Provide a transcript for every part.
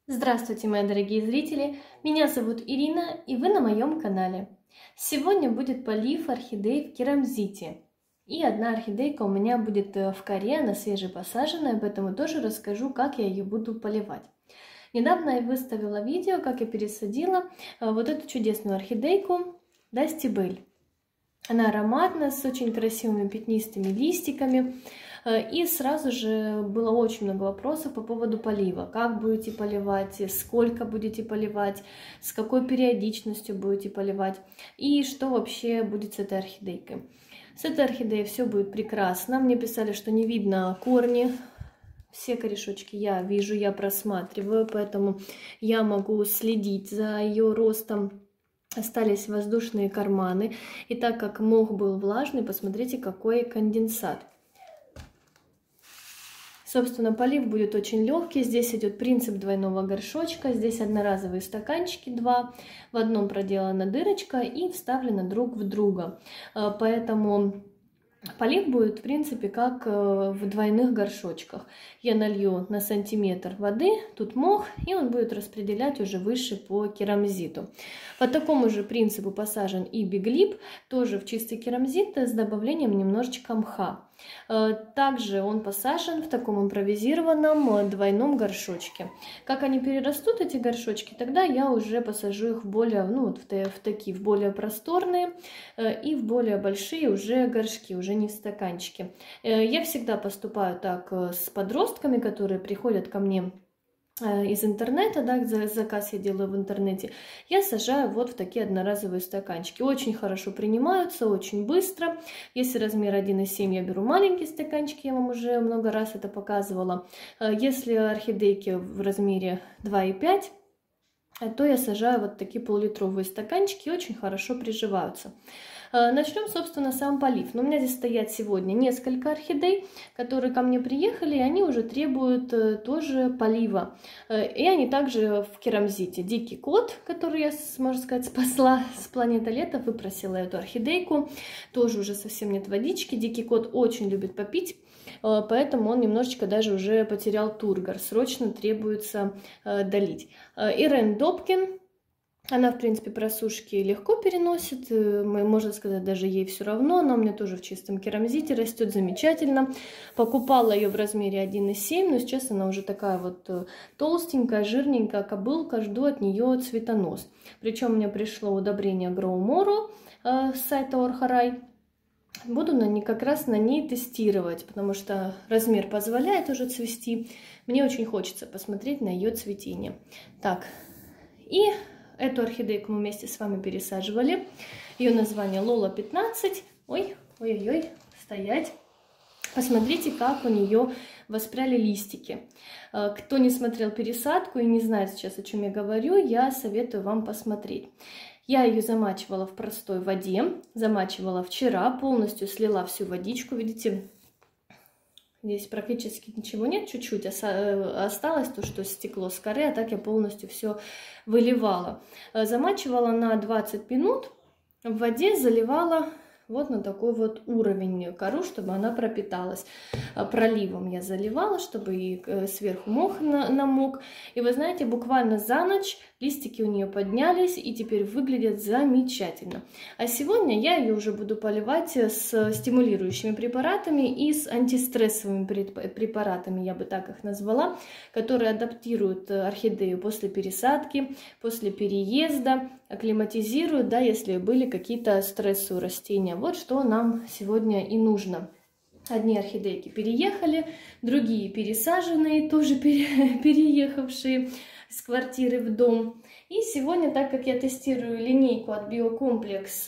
Здравствуйте, мои дорогие зрители! Меня зовут Ирина, и вы на моем канале. Сегодня будет полив орхидей в керамзите. И одна орхидейка у меня будет в коре, она свежепосаженная, поэтому тоже расскажу, как я ее буду поливать. Недавно я выставила видео, как я пересадила вот эту чудесную орхидейку Dusty Bell. Она ароматная, с очень красивыми пятнистыми листиками. И сразу же было очень много вопросов по поводу полива. Как будете поливать, сколько будете поливать, с какой периодичностью будете поливать и что вообще будет с этой орхидейкой. С этой орхидеей все будет прекрасно. Мне писали, что не видно корни. Все корешочки я вижу, я просматриваю, поэтому я могу следить за ее ростом. Остались воздушные карманы. И так как мох был влажный, посмотрите, какой конденсат. Собственно, полив будет очень легкий. Здесь идет принцип двойного горшочка. Здесь одноразовые стаканчики, два. В одном проделана дырочка и вставлена друг в друга. Поэтому полив будет, в принципе, как в двойных горшочках. Я налью на сантиметр воды, тут мох, и он будет распределять уже выше по керамзиту. По такому же принципу посажен и биглип, тоже в чистый керамзит с добавлением немножечко мха. Также он посажен в таком импровизированном двойном горшочке. Как они перерастут, эти горшочки, тогда я уже посажу их в более, в более просторные и в более большие уже горшки, уже не в стаканчики. Я всегда поступаю так с подростками, которые приходят ко мне из интернета, да, заказ я делаю в интернете, я сажаю вот в такие одноразовые стаканчики. Очень хорошо принимаются, очень быстро. Если размер 1,7, я беру маленькие стаканчики, я вам уже много раз это показывала. Если орхидейки в размере 2,5, то я сажаю вот такие полулитровые стаканчики, очень хорошо приживаются. Начнем, собственно, сам полив. Но у меня здесь стоят сегодня несколько орхидей, которые ко мне приехали, и они уже требуют тоже полива. И они также в керамзите. Дикий кот, который я, можно сказать, спасла с планеты Лета, выпросила эту орхидейку. Тоже уже совсем нет водички. Дикий кот очень любит попить, поэтому он немножечко даже уже потерял тургор. Срочно требуется долить. Ирен Добкин. Она, в принципе, просушки легко переносит, можно сказать, даже ей все равно. Она у меня тоже в чистом керамзите, растет замечательно. Покупала ее в размере 1,7, но сейчас она уже такая вот толстенькая, жирненькая кобылка. Жду от нее цветонос. Причем мне пришло удобрение Гроумору с сайта Орхарай. Буду как раз на ней тестировать, потому что размер позволяет уже цвести. Мне очень хочется посмотреть на ее цветение. Так, и эту орхидейку мы вместе с вами пересаживали. Ее название Лола 15. Ой-ой-ой, стоять. Посмотрите, как у нее воспряли листики. Кто не смотрел пересадку и не знает сейчас, о чем я говорю, я советую вам посмотреть. Я ее замачивала в простой воде. Замачивала вчера, полностью слила всю водичку. Видите, здесь практически ничего нет, чуть-чуть осталось то, что стекло с коры, а так я полностью все выливала. Замачивала на 20 минут в воде, заливала вот на такой вот уровень кору, чтобы она пропиталась. Проливом я заливала, чтобы и сверху мох намок. И вы знаете, буквально за ночь листики у нее поднялись и теперь выглядят замечательно. А сегодня я ее уже буду поливать с стимулирующими препаратами и с антистрессовыми препаратами, я бы так их назвала, которые адаптируют орхидею после пересадки, после переезда, акклиматизируют, да, если были какие-то стрессы у растения. Вот что нам сегодня и нужно. Одни орхидейки переехали, другие пересаженные, тоже переехавшие с квартиры в дом. И сегодня, так как я тестирую линейку от Биокомплекс,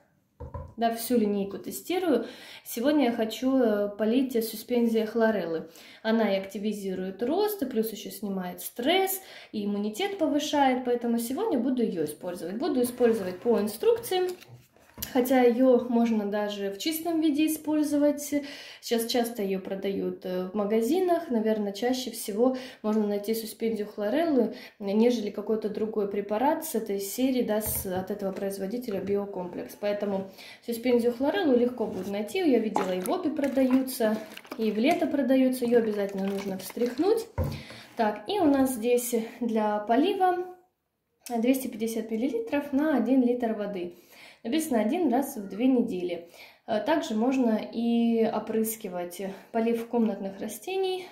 да, всю линейку тестирую, сегодня я хочу полить суспензия хлореллы. Она и активизирует рост, и плюс еще снимает стресс, и иммунитет повышает, поэтому сегодня буду ее использовать. Буду использовать по инструкции. Хотя ее можно даже в чистом виде использовать. Сейчас часто ее продают в магазинах. Наверное, чаще всего можно найти суспензию хлореллы, нежели какой-то другой препарат с этой серии, да, от этого производителя Биокомплекс. Поэтому суспензию хлореллу легко будет найти. Я видела, и в обе продаются, и в лето продаются. Ее обязательно нужно встряхнуть. Так, и у нас здесь для полива 250 мл на 1 литр воды. Написано 1 раз в 2 недели. Также можно и опрыскивать полив комнатных растений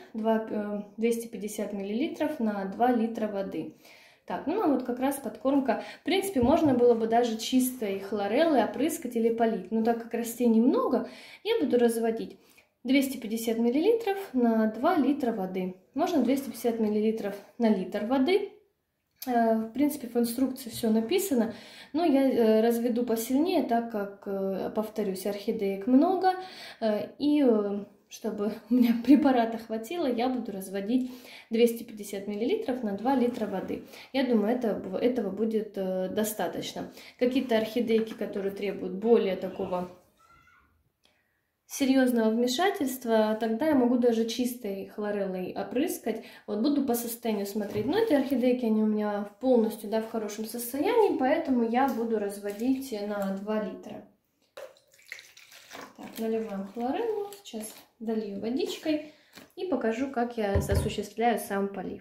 250 мл на 2 литра воды. Так, ну а вот как раз подкормка. В принципе, можно было бы даже чистой хлореллы опрыскать или полить. Но так как растений много, я буду разводить 250 мл на 2 литра воды. Можно 250 мл на литр воды. В принципе, в инструкции все написано, но я разведу посильнее, так как, повторюсь, орхидеек много, и чтобы у меня препарата хватило, я буду разводить 250 мл на 2 литра воды. Я думаю, этого будет достаточно. Какие-то орхидейки, которые требуют более такого серьезного вмешательства, тогда я могу даже чистой хлореллой опрыскать. Вот буду по состоянию смотреть. Но эти орхидейки, они у меня полностью, да, в хорошем состоянии, поэтому я буду разводить на 2 литра. Так, наливаем хлореллу, сейчас долью водичкой и покажу, как я осуществляю сам полив.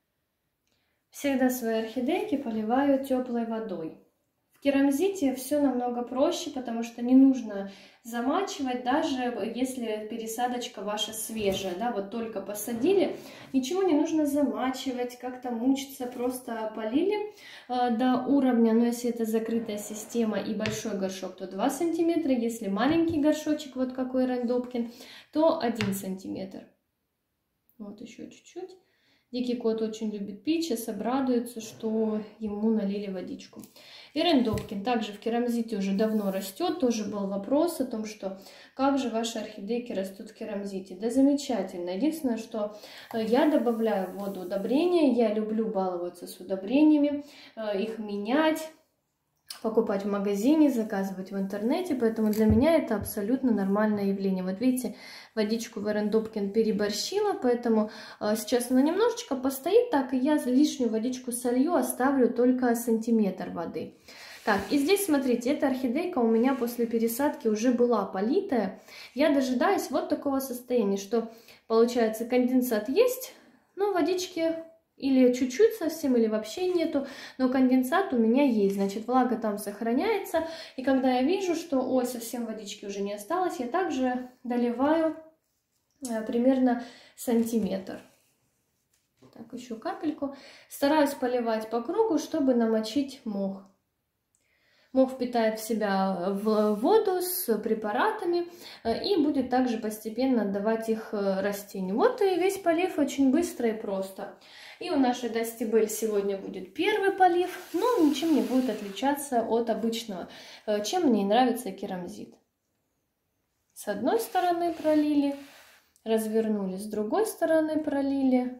Всегда свои орхидейки поливаю теплой водой. В керамзите все намного проще, потому что не нужно замачивать, даже если пересадочка ваша свежая, да, вот только посадили, ничего не нужно замачивать, как-то мучиться, просто полили до уровня, но если это закрытая система и большой горшок, то 2 сантиметра, если маленький горшочек, вот какой Рандопкин, то 1 сантиметр. Вот еще чуть-чуть. Дикий кот очень любит пить, сейчас обрадуется, что ему налили водичку. И Рандопкин также в керамзите уже давно растет. Тоже был вопрос о том, что как же ваши орхидейки растут в керамзите. Да замечательно. Единственное, что я добавляю в воду удобрения. Я люблю баловаться с удобрениями, их менять, покупать в магазине, заказывать в интернете, поэтому для меня это абсолютно нормальное явление. Вот видите, водичку в Рандопкин переборщила, поэтому сейчас она немножечко постоит так, и я лишнюю водичку солью, оставлю только сантиметр воды. Так, и здесь, смотрите, эта орхидейка у меня после пересадки уже была политая. Я дожидаюсь вот такого состояния, что, получается, конденсат есть, но водички или чуть-чуть совсем, или вообще нету, но конденсат у меня есть, значит, влага там сохраняется. И когда я вижу, что, ой, совсем водички уже не осталось, я также доливаю примерно сантиметр. Так, еще капельку. Стараюсь поливать по кругу, чтобы намочить мох. Мох впитает в себя в воду с препаратами и будет также постепенно отдавать их растению. Вот и весь полив очень быстро и просто. И у нашей Dusty Belle сегодня будет первый полив, но ничем не будет отличаться от обычного, чем мне нравится керамзит. С одной стороны пролили, развернули, с другой стороны пролили.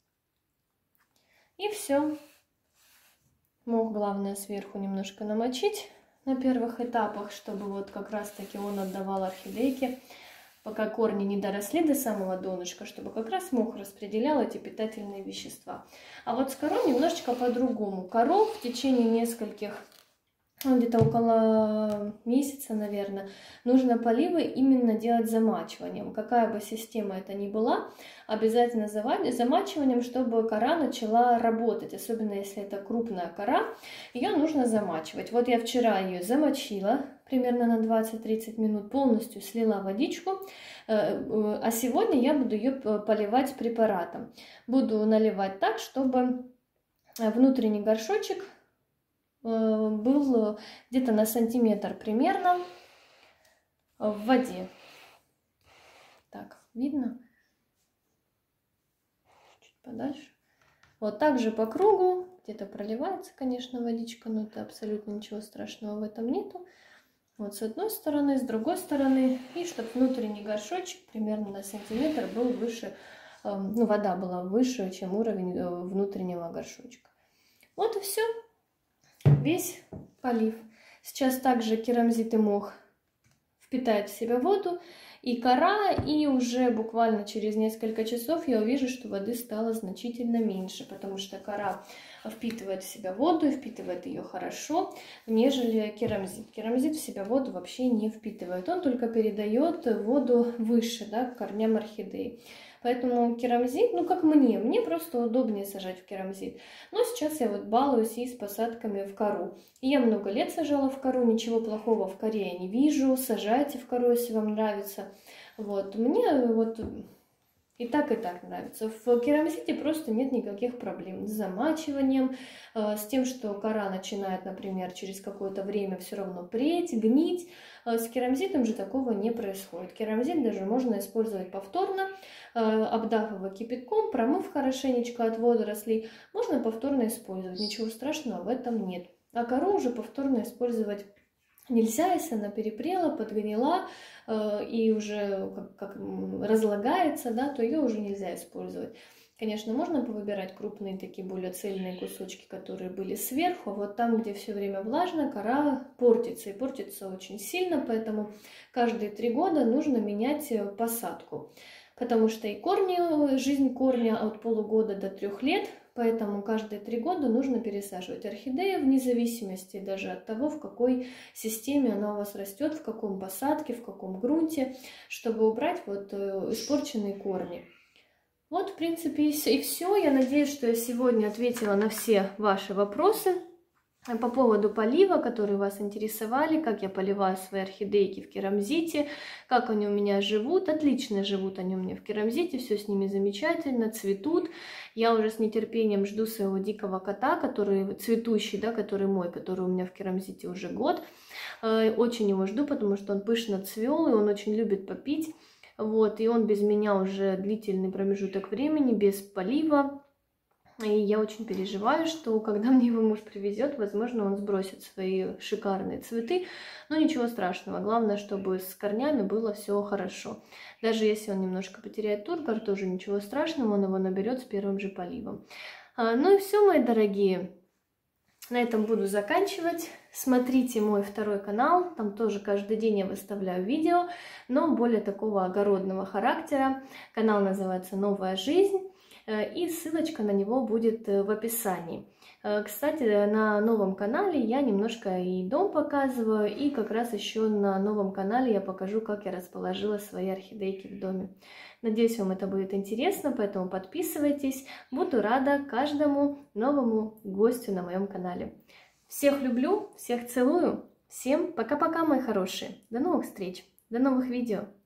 И все. Мох главное сверху немножко намочить на первых этапах, чтобы вот как раз таки он отдавал орхидейке, пока корни не доросли до самого донышка, чтобы как раз мох распределял эти питательные вещества. А вот с корой немножечко по-другому. Кору в течение нескольких, где-то около месяца, наверное, нужно поливы именно делать замачиванием. Какая бы система это ни была, обязательно замачиванием, чтобы кора начала работать. Особенно если это крупная кора, ее нужно замачивать. Вот я вчера ее замочила примерно на 20-30 минут, полностью слила водичку, а сегодня я буду ее поливать препаратом. Буду наливать так, чтобы внутренний горшочек был где-то на сантиметр примерно в воде. Так, видно? Чуть подальше. Вот так же по кругу. Где-то проливается, конечно, водичка, но это абсолютно ничего страшного в этом нету. Вот с одной стороны, с другой стороны. И чтобы внутренний горшочек примерно на сантиметр был выше, ну, вода была выше, чем уровень внутреннего горшочка. Вот и все. Весь полив. Сейчас также керамзит и мох впитает в себя воду и кора, и уже буквально через несколько часов я увижу, что воды стало значительно меньше, потому что кора впитывает в себя воду и впитывает ее хорошо, нежели керамзит. Керамзит в себя воду вообще не впитывает, он только передает воду выше, да, к корням орхидеи. Поэтому керамзит, ну как мне просто удобнее сажать в керамзит. Но сейчас я вот балуюсь и с посадками в кору. И я много лет сажала в кору, ничего плохого в коре я не вижу. Сажайте в кору, если вам нравится. Вот, мне вот и так нравится. В керамзите просто нет никаких проблем с замачиванием, с тем, что кора начинает, например, через какое-то время все равно преть, гнить. С керамзитом же такого не происходит. Керамзит даже можно использовать повторно, обдав его кипятком, промыв хорошенечко от водорослей. Можно повторно использовать, ничего страшного в этом нет. А кору уже повторно использовать нельзя, если она перепрела, подгнила и уже как разлагается, да, то ее уже нельзя использовать. Конечно, можно повыбирать крупные такие более цельные кусочки, которые были сверху. Вот там, где все время влажно, кора портится и портится очень сильно, поэтому каждые 3 года нужно менять посадку. Потому что и корни, жизнь корня от полугода до 3 лет, поэтому каждые 3 года нужно пересаживать орхидею вне зависимости даже от того, в какой системе она у вас растет, в каком посадке, в каком грунте, чтобы убрать вот испорченные корни. Вот, в принципе, и все. Я надеюсь, что я сегодня ответила на все ваши вопросы по поводу полива, которые вас интересовали, как я поливаю свои орхидейки в керамзите, как они у меня живут. Отлично живут они у меня в керамзите, все с ними замечательно, цветут. Я уже с нетерпением жду своего дикого кота, который цветущий, да, который мой, который у меня в керамзите уже год. Очень его жду, потому что он пышно цвел, и он очень любит попить. Вот, и он без меня уже длительный промежуток времени, без полива. И я очень переживаю, что когда мне его муж привезет, возможно, он сбросит свои шикарные цветы. Но ничего страшного. Главное, чтобы с корнями было все хорошо. Даже если он немножко потеряет тургор, тоже ничего страшного, он его наберет с первым же поливом. Ну и все, мои дорогие. На этом буду заканчивать. Смотрите мой второй канал, там тоже каждый день я выставляю видео, но более такого огородного характера. Канал называется «Новая жизнь», и ссылочка на него будет в описании. Кстати, на новом канале я немножко и дом показываю, и как раз еще на новом канале я покажу, как я расположила свои орхидейки в доме. Надеюсь, вам это будет интересно, поэтому подписывайтесь. Буду рада каждому новому гостю на моем канале. Всех люблю, всех целую. Всем пока-пока, мои хорошие. До новых встреч, до новых видео.